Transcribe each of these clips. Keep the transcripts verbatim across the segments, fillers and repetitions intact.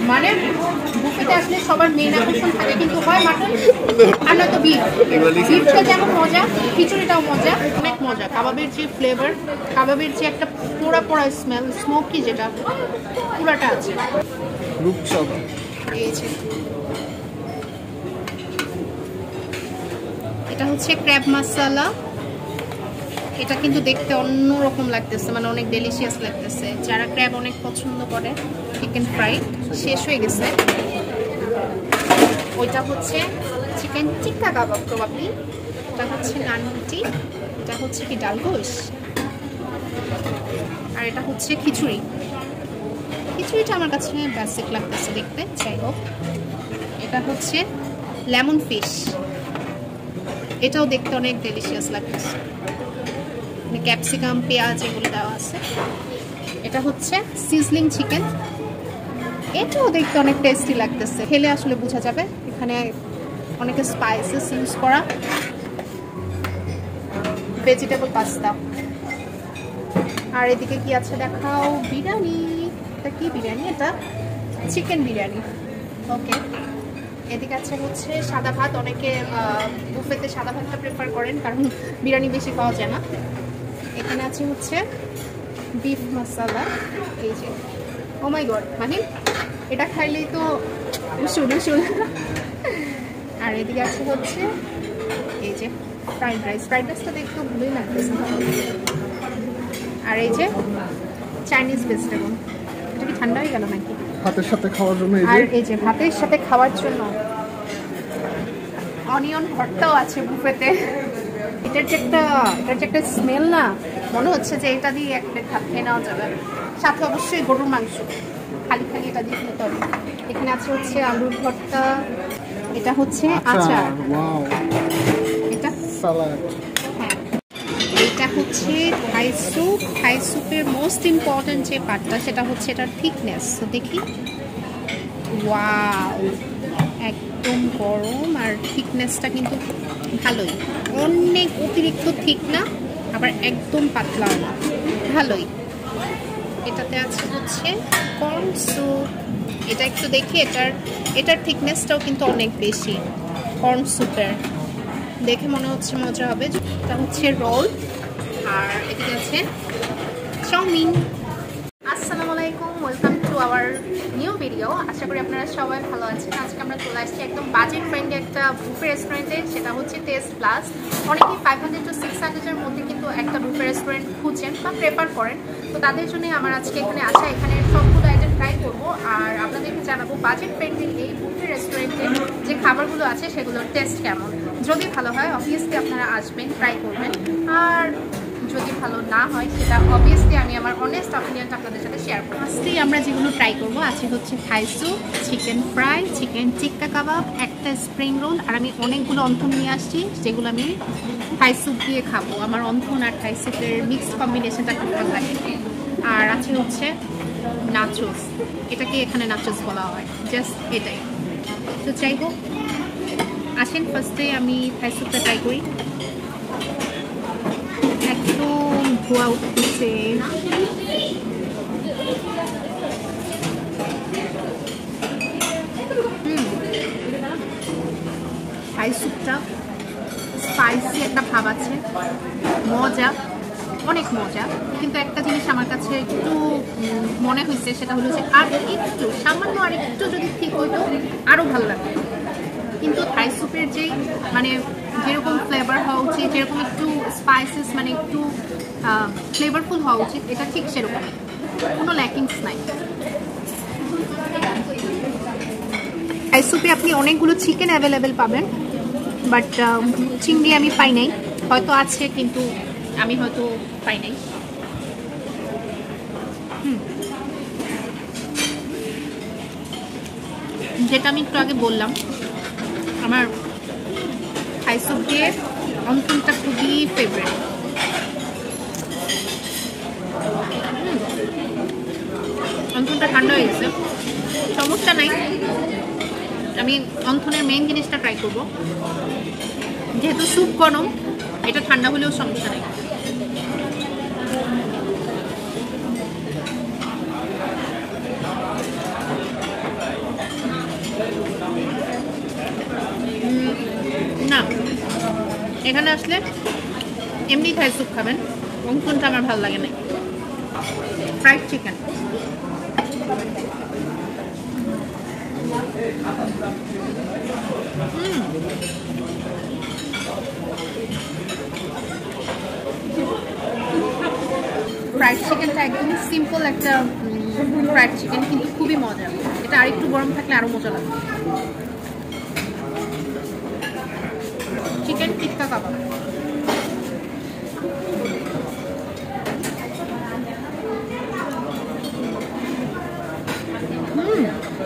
মানে বুফেতে আসলে সবার মেইন আকর্ষণ থাকে কিন্তু হয় মাটন আর নয়তো বিফ। বিফটা যেমন মজা, খিচুড়িটাও মজা, অনেক মজা। কাবাবের যে ফ্লেভার, কাবাবের যে একটা পোড়া পোড়া স্মেল, স্মোকি যেটা পুরাটা আছে। এই যে এটা হচ্ছে ক্র্যাব মশলা। এটা কিন্তু দেখতে অন্যরকম লাগতেছে, মানে অনেক ডেলিশিয়াস লাগতেছে। যারা ক্র্যাব অনেক পছন্দ করে, চিকেন ফ্রাই শেষ হয়ে গেছে। ওইটা হচ্ছে চিকেন টিক্কা কাবাব প্রবাবলি। এটা হচ্ছে নানটি, এটা হচ্ছে কি ডাল গোশ, আর এটা হচ্ছে খিচুড়ি। খিচুড়িটা আমার কাছে বেসিক লাগতেছে দেখতে, যাই হোক। এটা হচ্ছে লেমন ফিশ, এটাও দেখতে অনেক ডেলিশিয়াস লাগতেছে, ক্যাপসিকাম পেঁয়াজ এগুলো দেওয়া আছে। এটা হচ্ছে সিজলিং চিকেন, এটাও দেখতে অনেক টেস্টি লাগতেছে, খেলে আসলে বোঝা যাবে। এখানে অনেকে স্পাইসেস ইউজ করা। Vegetable pasta. আর এদিকে কি আছে দেখাও, বিরিয়ানি। এটা কি বিরিয়ানি? এটা চিকেন বিরিয়ানি। ওকে, এদিকে আছে হচ্ছে সাদা ভাত। অনেকে বুফেতে সাদা ভাতটা প্রেফার করেন কারণ বিরিয়ানি বেশি পাওয়া যায় না। এখানে আছে হচ্ছে বিফ মশলা। এই যে ও মাই গড মাহিম, এটা খাইলেই তো শুরু শুরু। আর এদিকে আছে হচ্ছে এই যে ফ্রাইড রাইস। ফ্রাইড রাইসটা দেখতে ভালোই লাগতেছে। আর এই যে চাইনিজ ভেজিটেবল। এটা কি ঠান্ডা হয়ে গেল নাকি? ভাতের সাথে খাওয়ার জন্য। আর এই যে ভাতের সাথে খাওয়ার জন্য অনিয়ন ভর্তাও আছে বুফেতে। এটার যে একটা এটার যে একটা স্মেল না, মনে হচ্ছে যে এটা দিয়ে এক প্লেট ভাত খেয়ে নেওয়া যাবে। সাথে অবশ্যই গরুর মাংস, খালি খালি এটা দিয়ে খেতে হবে। এখানে আছে হচ্ছে আলুর ভর্তা, এটা হচ্ছে আচার, এটা সালাড। হ্যাঁ, এটা হচ্ছে থাই স্যুপ। থাই স্যুপের মোস্ট ইম্পর্টেন্ট যে পার্টটা সেটা হচ্ছে এটার থিকনেস। তো দেখি, ওয়াও, একদম গরম। আর থিকনেসটা কিন্তু ভালোই, অনেক অতিরিক্ত থিক না, আবার একদম পাতলাও না, ভালোই। এটাতে আছে হচ্ছে কর্ন স্যুপ। এটা একটু দেখি, এটার এটার থিকনেসটাও কিন্তু অনেক বেশি কর্ন স্যুপের, দেখে মনে হচ্ছে মজা হবে। এটা হচ্ছে রোল। আর এদিকে আছে চাউমিন। আসসালামু আলাইকুম, welcome to our new video. আশা করি আপনারা সবাই ভালো আছেন। আজকে আমরা চলে আসছি একদম বাজেট ফ্রেন্ডলি একটা বুফে রেস্টুরেন্টে, সেটা হচ্ছে টেস্ট প্লাস। অনেকেই ফাইভ হান্ড্রেড টু সিক্স হান্ড্রেডের মধ্যে কিন্তু একটা বুফে রেস্টুরেন্ট খুঁজছেন বা প্রেফার করেন। তো তাদের জন্যই আমার আজকে এখানে আসা। এখানে সবগুলো আইটেম ট্রাই করবো আর আপনাদেরকে জানাবো বাজেট ফ্রেন্ডলি এই বুফে রেস্টুরেন্টে যে খাবারগুলো আছে সেগুলোর টেস্ট কেমন। যদি ভালো হয় অবভিয়াসলি আপনারা আসবেন, ট্রাই করবেন। আর যদি ভালো না হয় সেটা অবভিয়াসলি আমি আমার অনেস্ট অপিনিয়নটা আপনাদের সাথে শেয়ার করব। ফার্স্টেই আমরা যেগুলো ট্রাই করবো আছে হচ্ছে Thai soup, chicken fry, chicken tikka kebab, একটা স্প্রিং রোল। আর আমি অনেকগুলো অন্থন নিয়ে আসছি যেগুলো আমি থাই স্যুপ দিয়ে খাবো। আমার অন্থন আর থাই স্যুপের মিক্সড কম্বিনেশনটা খুব ভালো লাগে। আর আছে হচ্ছে নাচোস, এটাকে এখানে নাচোস বলা হয়, জাস্ট এটাই। তো যাই হোক, আসেন ফার্স্টে আমি থাই স্যুপটা ট্রাই করি। একদম ধোয়া উঠতেছে। থাই স্যুপটা স্পাইসি একটা ভাব আছে, মজা, অনেক মজা। কিন্তু একটা জিনিস আমার কাছে একটু মনে হয়েছে, সেটা হলো যে আর একটু সামান্য আর একটু যদি ঠিক হইতো আরও ভালো লাগতো। কিন্তু থাই স্যুপের যেই মানে যেরকম ফ্লেভার হওয়া উচিত, যেরকম একটু স্পাইসেস মানে একটু ফ্লেভারফুল হওয়া উচিত, এটা ঠিক সেরকম, কোনো ল্যাকিংস নাই। থাই স্যুপে আপনি অনেকগুলো চিকেন অ্যাভেলেবেল পাবেন, বাট চিংড়ি আমি পাই নাই। হয়তো আছে কিন্তু আমি হয়তো পাই নাই। হুম, যেটা আমি একটু আগে বললাম, আমার থাই স্যুপ দিয়ে অন্থনটা খুবই ফেভারিট। অন্থনটা ঠান্ডা হয়ে গেছে, সমস্যা নাই। আমি অন্থনের মেইন জিনিসটা ট্রাই করবো। যেহেতু স্যুপ গরম, এটা ঠান্ডা হলেও সমস্যা নেই। এখানে আসলে এমনি থাই স্যুপ খাবেন, অঙ্কনটা আমার ভালো লাগে না। ফ্রাইড চিকেন, ফ্রাইড চিকেনটা একদমই সিম্পল একটা ফ্রাইড চিকেন, কিন্তু খুবই মজা। এটা আরেকটু গরম থাকলে আরো মজা লাগবে। চিকেন টিক্কা কাবাব, হুম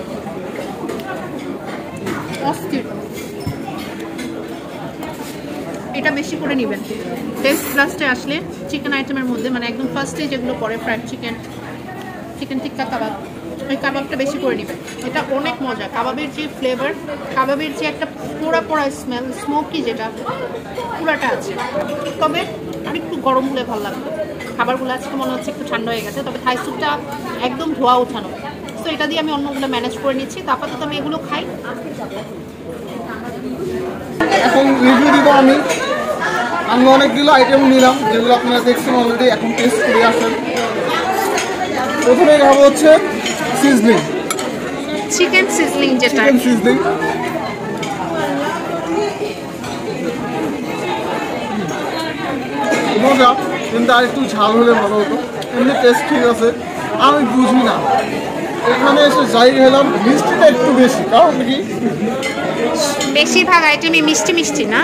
অস্থির। এটা বেশি করে নেবেন। টেস্ট প্লাসে আসলে চিকেন আইটেমের মধ্যে মানে একদম ফার্স্টে যেগুলো পড়ে fried chicken, chicken tikka kebab, ওই কাবাবটা বেশি করে নেবেন। এটা অনেক মজা। কাবাবের যে ফ্লেভার, কাবাবের যে একটা পোড়া পোড়া স্মেল, স্মোকি যেটা পুরাটা আছে। তবে আর একটু গরম হলে ভালো লাগবে। খাবারগুলো আজকে মনে হচ্ছে একটু ঠান্ডা হয়ে গেছে, তবে থাই স্যুপটা একদম ধোয়া ওঠানো। তো এটা দিয়ে আমি অন্যগুলো ম্যানেজ করে নিচ্ছি। তো আপাতত আমি এগুলো খাই। এখন রিভিউ দিব আমি। আমি অনেকগুলো আইটেম নিলাম যেগুলো আপনারা দেখছেন অলরেডি, এখন টেস্ট করে আসেন। প্রথমে খাবো হচ্ছে সিজলিং, চিকেন সিজলিং, যেটা চিকেন সিজলিং। মজা, কিন্তু আর একটু ঝাল হলে ভালো হতো। এমনি টেস্ট ঠিক আছে। আমি বুঝি না, এখানে এসে যাই খেলাম মিষ্টিটা একটু বেশি। কারণ কি বেশিরভাগ আইটেমই মিষ্টি মিষ্টি না?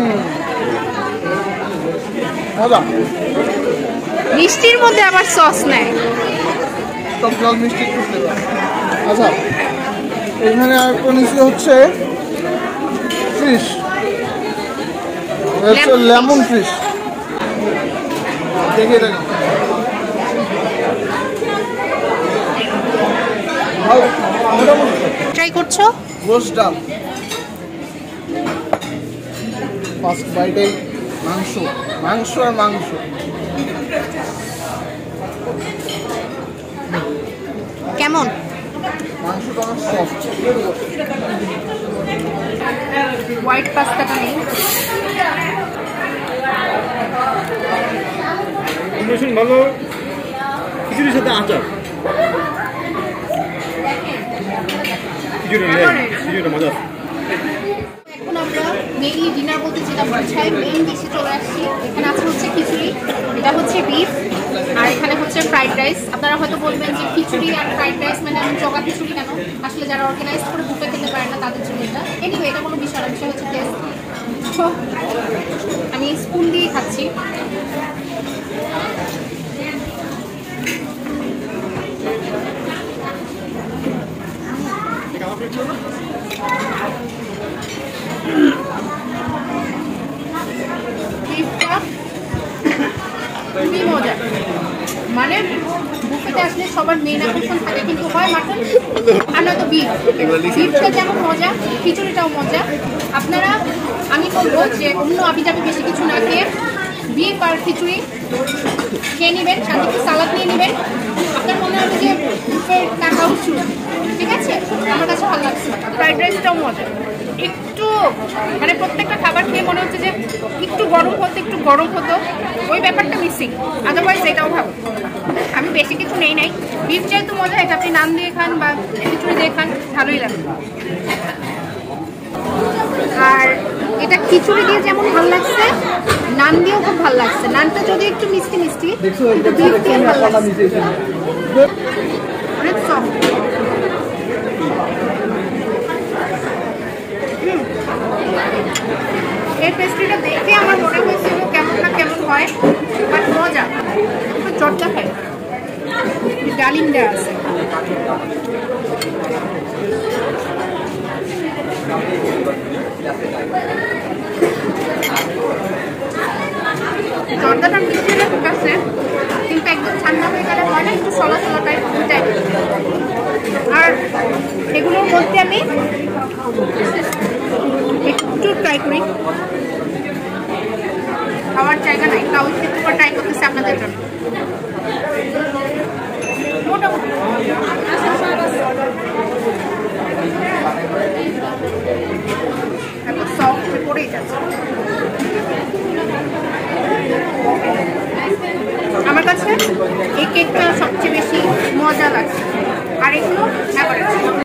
মজা। মিষ্টির মধ্যে আবার সস নেয়। সব জল মিষ্টি একটু। আচ্ছা, এখানে আরেকটা নিচে হচ্ছে ফিশ, হচ্ছে লেমন ফিশ। দেখে দেখো ট্রাই করছো? রোস্ট ডাল ফার্স্ট বাইটে। মাংস, মাংস আর মাংস। কেমন? মাংসটা অনেক সফট। হোয়াইট পাস্তাটা নেই। কম্বিনেশন ভালো, খিচুড়ির সাথে আচার। খিচুড়ি খিচুড়িটা মজা। এখন আমরা মেইনলি ডিনার বলতে যেটা বোঝাই, মেইন ডিশে চলে আসছি। এখানে আছে হচ্ছে খিচুড়ি, এটা হচ্ছে বিফ, আর এখানে হচ্ছে ফ্রাইড রাইস। আপনারা হয়তো বলবেন যে খিচুড়ি আর ফ্রাইড রাইস মানে আমি জগা খিচুড়ি কেন? আসলে যারা অর্গানাইজ করে বুফে খেতে পারে না তাদের জন্য এটা। এনিওয়ে, এটা কোনো বিষয় না, বিষয় হচ্ছে টেস্ট। আমি স্পুন দিয়ে খাচ্ছি। খুবই মজা। মানে বুফেতে আসলে সবার মেন আকর্ষণ থাকে কিন্তু হয় মাটন আর নয়তো বিফ। বিফটা যেমন মজা, খিচুড়িটাও মজা। আপনারা, আমি বলবো যে অন্য আবিজাবি বেশি কিছু না খেয়ে বিফ আর খিচুড়ি খেয়ে নেবেন, সাথে একটু সালাদ নিয়ে নেবেন। আপনার মনে হবে যে বুফের টাকা উঠল। ঠিক আছে, আমার কাছে ভালো লাগছে। ফ্রাইড রাইসটাও মজা। একটু মানে প্রত্যেকটা খাবার খেয়ে মনে হচ্ছে যে একটু গরম হতো, একটু গরম হতো, ওই ব্যাপারটা মিসিং। আদারওয়াইজ এটাও ভালো। আমি বেশি কিছু নেই নাই। বিফ যেহেতু মজা, এটা আপনি নান দিয়ে খান বা খিচুড়ি দিয়ে খান, ভালোই লাগে। আর এটা খিচুড়ি দিয়ে যেমন ভালো লাগছে, নান দিয়েও খুব ভালো লাগছে। নানটা যদি একটু মিষ্টি মিষ্টি, বিফ দিয়ে ভালো লাগছে। অনেক সফট। এই পেস্ট্রিটা দেখে আমার মনে হয়েছিল কেমন না কেমন হয়, বাট মজা। একটু চটটা খাই, ডালিম দেওয়া আছে। জর্দাটা মিষ্টিটা ঠিক আছে, কিন্তু একদম ঠান্ডা হয়ে গেলে হয় না, একটু সলা সলা টাইপ টাইপ। আর এগুলোর মধ্যে আমি একটু ট্রাই করি। খাওয়ার জায়গা নাই, তাও একটু ট্রাই করতেছি আপনাদের জন্য। মোটামুটি এত সফট পড়েই যাচ্ছে। সবচেয়ে বেশি মজা লাগছে আর এগুলো